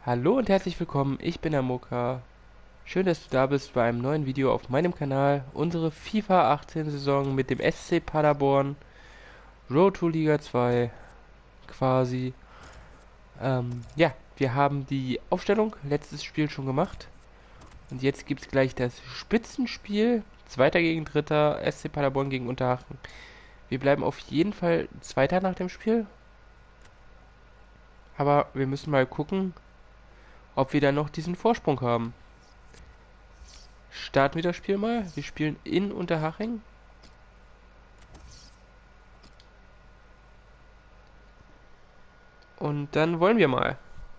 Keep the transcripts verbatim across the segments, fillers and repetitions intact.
Hallo und herzlich willkommen, ich bin der Moka. Schön, dass du da bist bei einem neuen Video auf meinem Kanal. Unsere FIFA achtzehn Saison mit dem S C Paderborn, Road to Liga zwei quasi. Ähm, ja, wir haben die Aufstellung letztes Spiel schon gemacht. Und jetzt gibt es gleich das Spitzenspiel. Zweiter gegen Dritter, S C Paderborn gegen Unterhaching. Wir bleiben auf jeden Fall Zweiter nach dem Spiel. Aber wir müssen mal gucken, ob wir dann noch diesen Vorsprung haben. Starten wir das Spiel mal. Wir spielen in Unterhaching. Und dann wollen wir mal.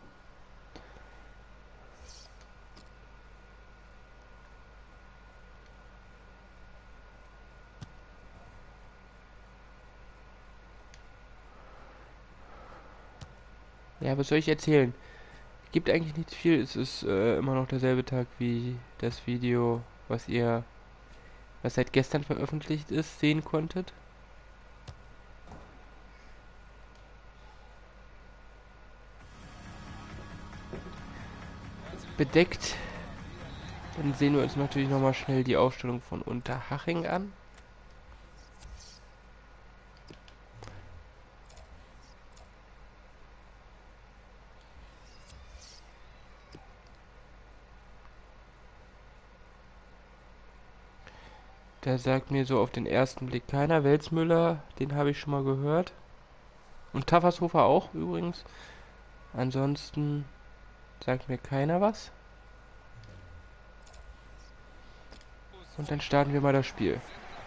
Ja, was soll ich erzählen? Gibt eigentlich nicht viel. Es ist äh, immer noch derselbe Tag wie das Video, was ihr, was seit gestern veröffentlicht ist, sehen konntet. Bedeckt. Dann sehen wir uns natürlich nochmal schnell die Aufstellung von Unterhaching an. Da sagt mir so auf den ersten Blick keiner. Welzmüller, den habe ich schon mal gehört. Und Taffershofer auch übrigens. Ansonsten sagt mir keiner was. Und dann starten wir mal das Spiel.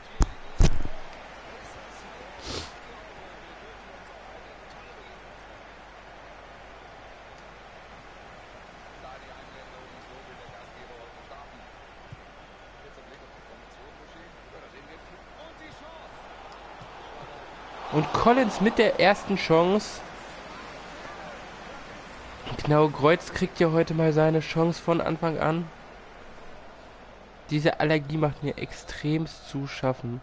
Und Collins mit der ersten Chance. Genau, Kreuz kriegt ja heute mal seine Chance von Anfang an. Diese Allergie macht mir extremst zu schaffen.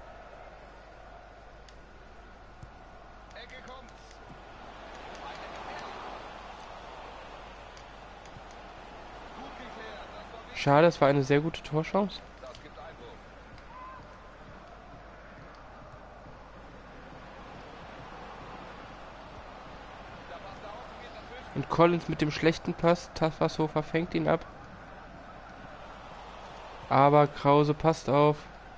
Schade, es war eine sehr gute Torchance. Und Collins mit dem schlechten Pass. Taffershofer fängt ihn ab. Aber Krause passt auf.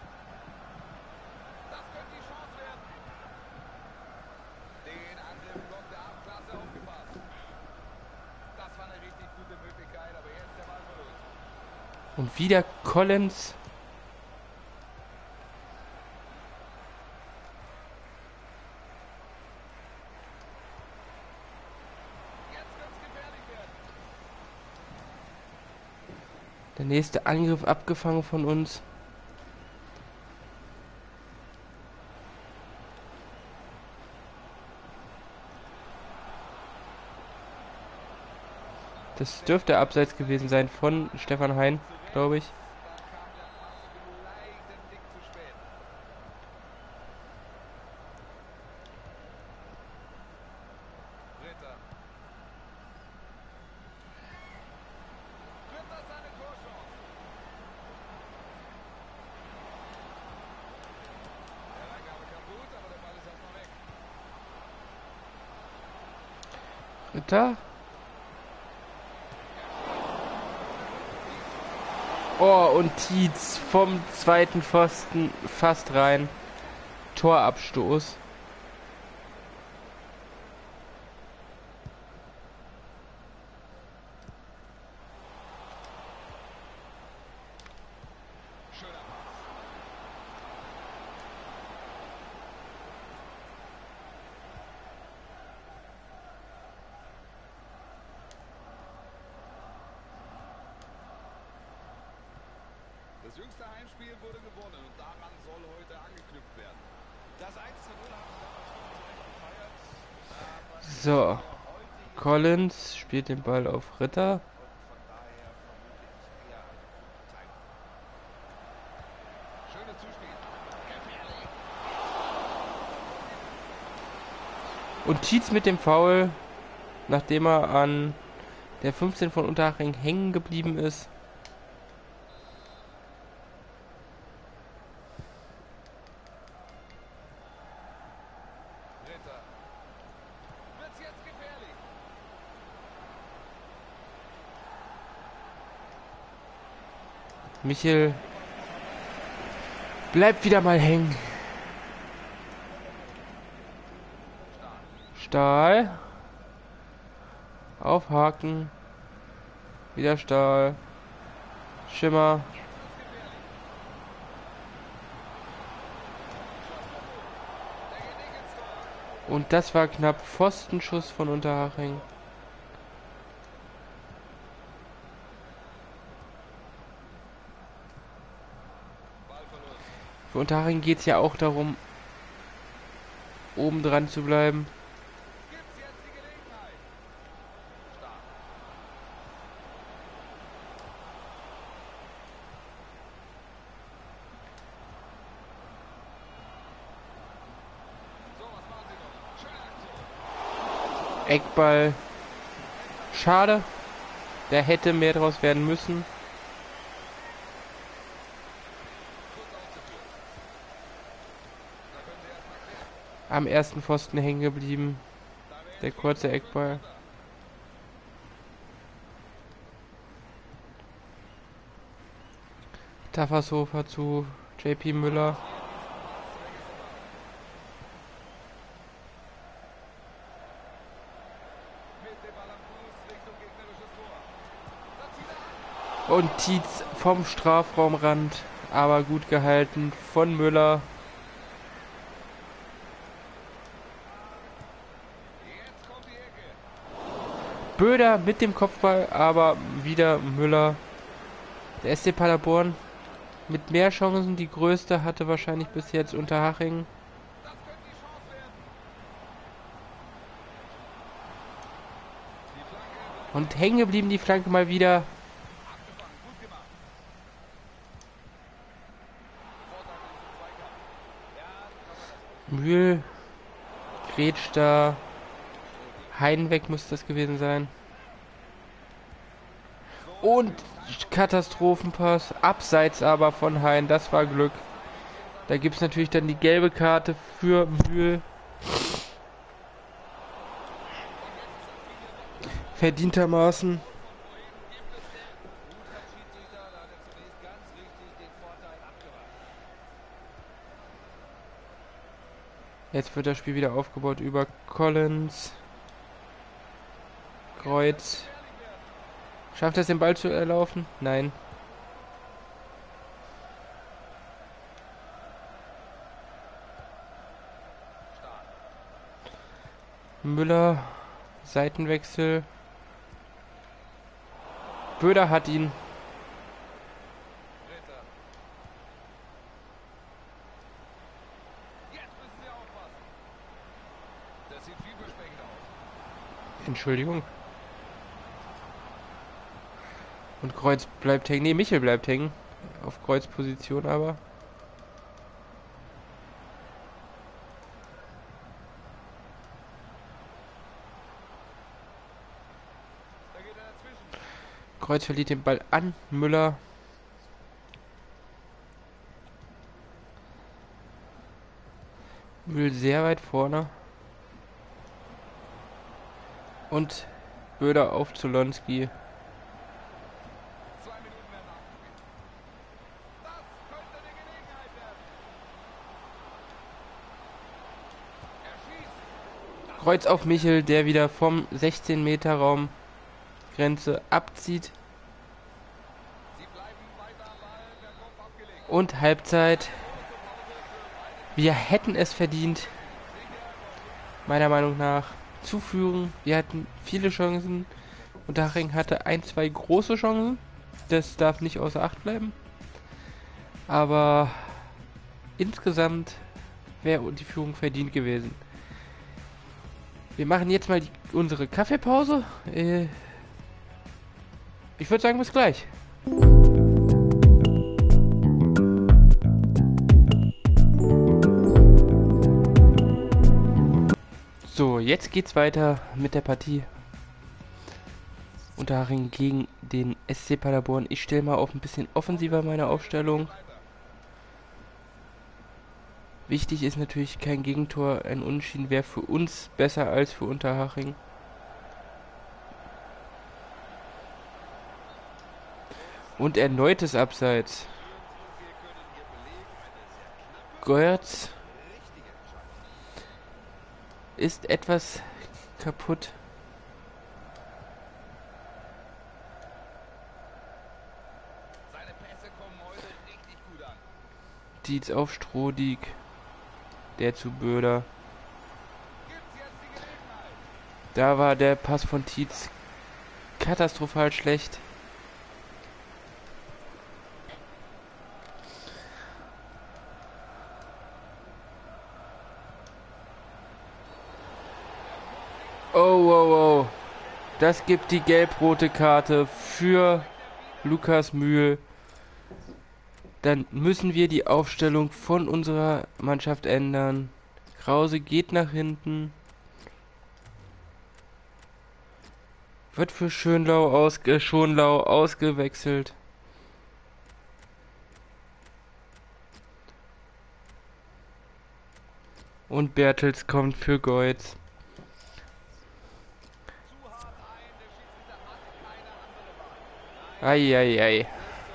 Und wieder Collins. Der nächste Angriff abgefangen von uns. Das dürfte abseits gewesen sein von Stefan Hein, glaube ich. Ritter. Oh, und Tietz vom zweiten Pfosten fast rein. Torabstoß. Das jüngste Heimspiel wurde gewonnen und daran soll heute angeknüpft werden. Das eins zu null haben wir damals schon gefeiert. So. Collins spielt den Ball auf Ritter. Und Tietz mit dem Foul, nachdem er an der fünfzehn von Unterhaching hängen geblieben ist. Ritter. Wird's jetzt gefährlich? Michel bleibt wieder mal hängen. Stahl. Aufhaken. Wieder Stahl. Schimmer. Und das war knapp. Pfostenschuss von Unterhaching. Für Unterhaching geht es ja auch darum, oben dran zu bleiben. Gibt's jetzt die Gelegenheit? Stark. So, was machen sie noch? Schöne Aktion. Eckball. Schade. Da hätte mehr draus werden müssen. Am ersten Pfosten hängen geblieben. Der kurze Eckball. Taffershofer zu J P Müller. Und Tietz vom Strafraumrand, aber gut gehalten von Müller. Böder mit dem Kopfball, aber wieder Müller. Der S C Paderborn mit mehr Chancen, die größte hatte wahrscheinlich bis jetzt Unterhaching. Und hängen geblieben die Flanke mal wieder. Mühl, grätscht da. Heidenweg muss das gewesen sein. Und Katastrophenpass. Abseits aber von Hein. Das war Glück. Da gibt es natürlich dann die gelbe Karte für Mühl. Verdientermaßen. Jetzt wird das Spiel wieder aufgebaut über Collins. Kreuz. Schafft es, den Ball zu erlaufen? Nein. Müller. Seitenwechsel. Böder hat ihn. Entschuldigung. Und Kreuz bleibt hängen. Ne, Michel bleibt hängen. Auf Kreuzposition aber. Kreuz verliert den Ball an Müller. Müll sehr weit vorne. Und Böder auf Zulonski. Kreuz auf Michel, der wieder vom sechzehn Meter Raum Grenze abzieht. Und Halbzeit. Wir hätten es verdient, meiner Meinung nach, zu führen. Wir hatten viele Chancen. Unterhaching hatte ein, zwei große Chancen. Das darf nicht außer Acht bleiben. Aber insgesamt wäre die Führung verdient gewesen. Wir machen jetzt mal die, unsere Kaffeepause. Äh, ich würde sagen, bis gleich. So, jetzt geht's weiter mit der Partie. Unterhaching gegen den S C Paderborn. Ich stelle mal auf ein bisschen offensiver meine Aufstellung. Wichtig ist natürlich kein Gegentor. Ein Unentschieden wäre für uns besser als für Unterhaching. Und erneutes Abseits. Goertz ist etwas kaputt. Dietz auf Strodig. Der zu Böder. Da war der Pass von Dietz katastrophal schlecht. Oh, oh, oh. Das gibt die gelb-rote Karte für Lukas Mühl. Dann müssen wir die Aufstellung von unserer Mannschaft ändern. Krause geht nach hinten. Wird für Schönlau ausge Schonlau ausgewechselt. Und Bertels kommt für Goetz. Eieiei.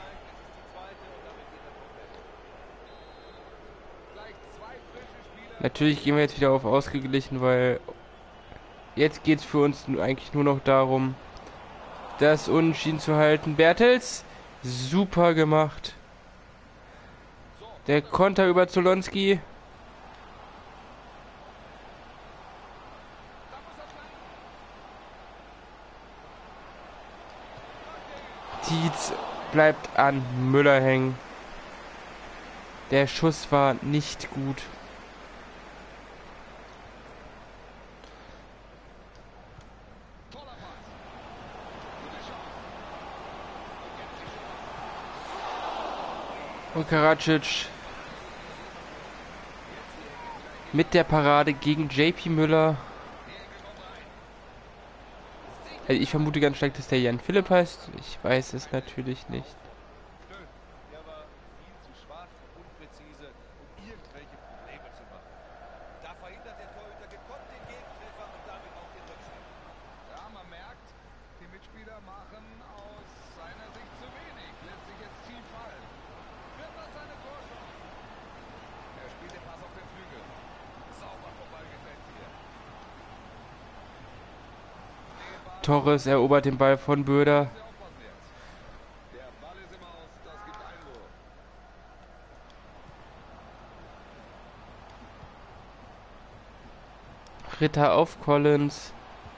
Natürlich gehen wir jetzt wieder auf ausgeglichen, weil jetzt geht es für uns eigentlich nur noch darum, das Unentschieden zu halten. Bertels, super gemacht. Der Konter über Zolonski. Dietz bleibt an Müller hängen. Der Schuss war nicht gut. Und Karadzic mit der Parade gegen J P Müller. Also ich vermute ganz stark, dass der Jan Philipp heißt. Ich weiß es natürlich nicht. Der war viel zu schwach und unpräzise, um irgendwelche Probleme zu machen. Da verhindert der Torhüter gekonnt den Gegentreffer und damit auch den Rückstand. Ja, man merkt, die Mitspieler machen aus seiner Sicht zu wenig. Lässt sich jetzt tief fallen. Wird das seine Torchance? Er spielt den Pass auf den Flügel. Sauber vorbeigestellt hier. Torres erobert den Ball von Böder. Der Ball ist im Aus, das gibt Einwurf. Ritter auf Collins.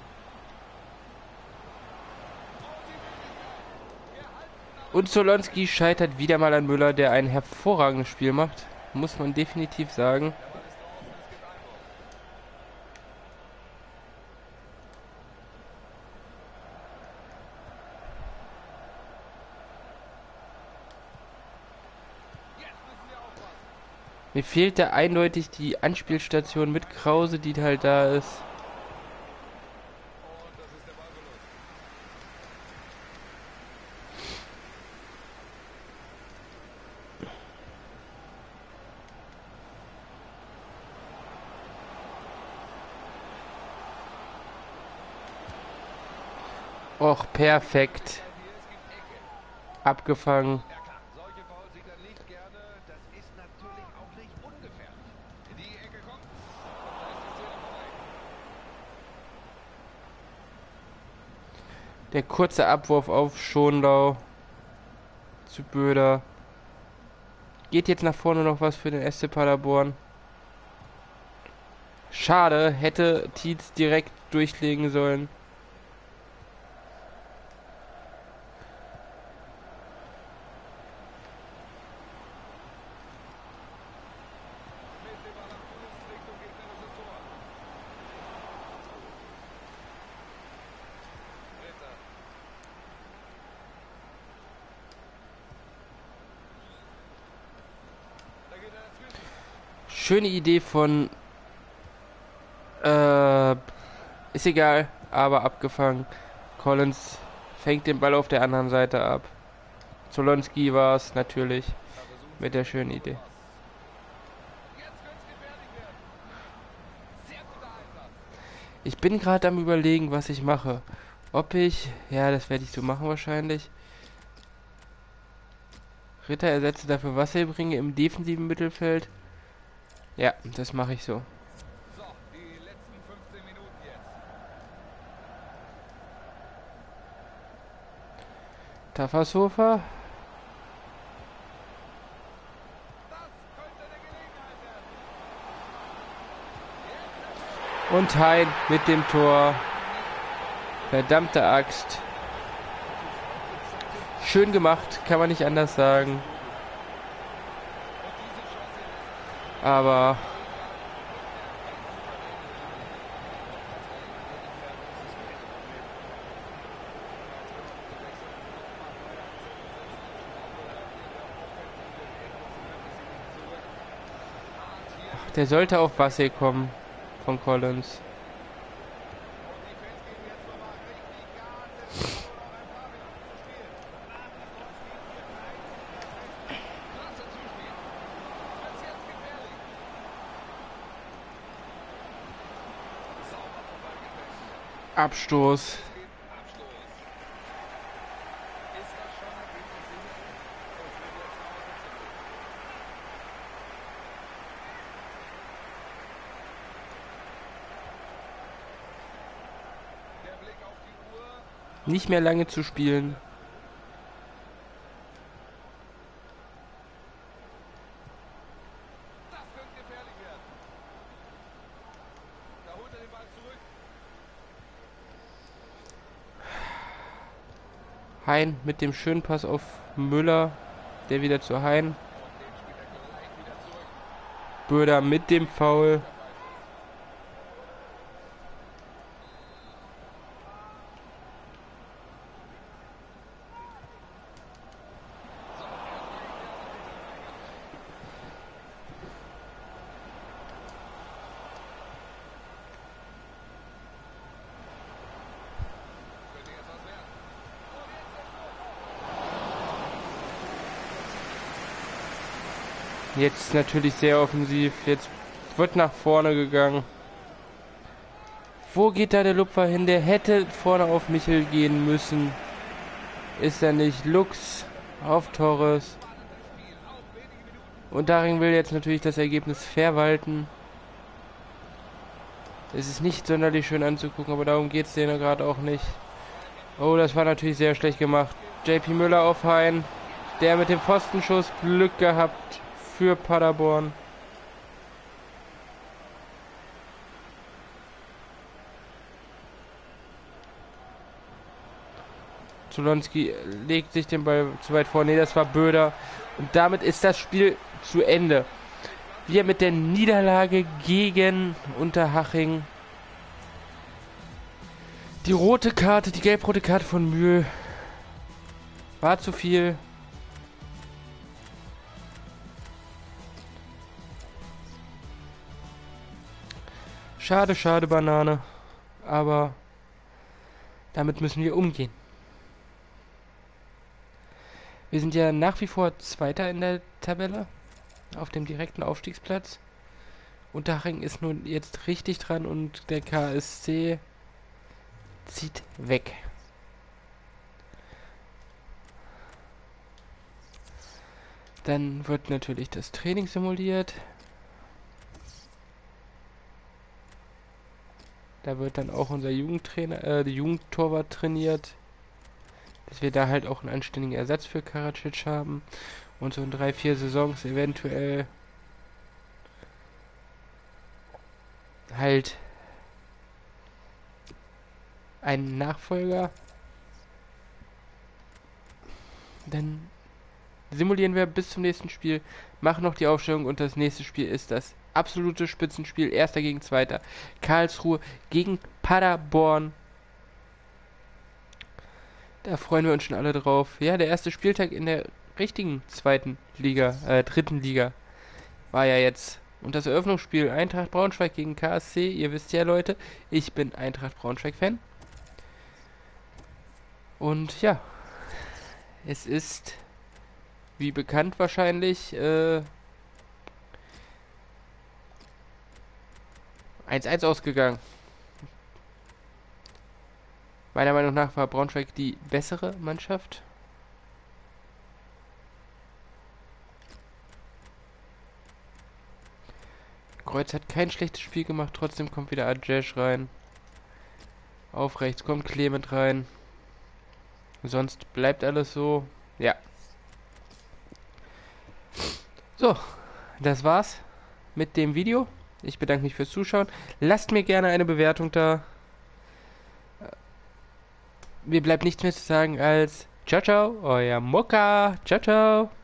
Und Zolonski scheitert wieder mal an Müller, der ein hervorragendes Spiel macht. Muss man definitiv sagen. Mir fehlt da eindeutig die Anspielstation mit Krause, die halt da ist. Och, perfekt. Abgefangen. Solche Fouls sieht er nicht gerne. Das ist natürlich auch nicht ungefährlich. In die Ecke kommt. Da ist die Szene vorbei. Der kurze Abwurf auf Schonlau zu Böder. Geht jetzt nach vorne noch was für den S C Paderborn. Schade, hätte Tietz direkt durchlegen sollen. Schöne Idee von... Äh, ist egal, aber abgefangen. Collins fängt den Ball auf der anderen Seite ab. Zolonski war es natürlich mit der schönen Idee. Ich bin gerade am Überlegen, was ich mache. Ob ich, ja, das werde ich so machen wahrscheinlich. Ritter ersetze dafür Wasserbringe im defensiven Mittelfeld. Ja, das mache ich so. So, die letzten fünfzehn Minuten jetzt. Tafassofa. Das könnte eine Gelegenheit werden. Und Hein mit dem Tor. Verdammte Axt. Schön gemacht, kann man nicht anders sagen. Aber der sollte auf Basse kommen von Collins. Abstoß. Nicht mehr lange zu spielen. Das könnte gefährlich werden. Da holt er den Ball zurück. Hein mit dem schönen Pass auf Müller. Der wieder zu Hein. Böder mit dem Foul. Jetzt natürlich sehr offensiv. Jetzt wird nach vorne gegangen. Wo geht da der Lupfer hin? Der hätte vorne auf Michel gehen müssen. Ist er nicht. Lux auf Torres. Und Daring will jetzt natürlich das Ergebnis verwalten. Es ist nicht sonderlich schön anzugucken, aber darum geht es denen gerade auch nicht. Oh, das war natürlich sehr schlecht gemacht. J P Müller auf Hein. Der mit dem Pfostenschuss Glück gehabt für Paderborn. Zolonski legt sich den Ball zu weit vor. Ne, das war Böder. Und damit ist das Spiel zu Ende. Wir mit der Niederlage gegen Unterhaching. Die rote Karte, die gelb-rote Karte von Mühl war zu viel. Schade, schade, Banane. Aber damit müssen wir umgehen. Wir sind ja nach wie vor Zweiter in der Tabelle. Auf dem direkten Aufstiegsplatz. Unterhaching ist nun jetzt richtig dran und der K S C zieht weg. Dann wird natürlich das Training simuliert. Da wird dann auch unser Jugendtrainer, äh, die Jugendtorwart trainiert. Dass wir da halt auch einen anständigen Ersatz für Karadzic haben. Und so in drei, vier Saisons eventuell halt einen Nachfolger. Dann simulieren wir bis zum nächsten Spiel, machen noch die Aufstellung und das nächste Spiel ist das absolute Spitzenspiel, Erster gegen Zweiter. Karlsruhe gegen Paderborn. Da freuen wir uns schon alle drauf. Ja, der erste Spieltag in der richtigen zweiten Liga, äh, dritten Liga war ja jetzt. Und das Eröffnungsspiel Eintracht Braunschweig gegen K S C. Ihr wisst ja, Leute, ich bin Eintracht Braunschweig-Fan. Und ja, es ist, wie bekannt wahrscheinlich, äh, eins eins ausgegangen. Meiner Meinung nach war Braunschweig die bessere Mannschaft. Kreuz hat kein schlechtes Spiel gemacht, trotzdem kommt wieder Adjesh rein. Auf rechts kommt Clement rein. Sonst bleibt alles so. Ja. So, das war's mit dem Video. Ich bedanke mich fürs Zuschauen. Lasst mir gerne eine Bewertung da. Mir bleibt nichts mehr zu sagen als ciao, ciao, euer Mokka. Ciao, ciao.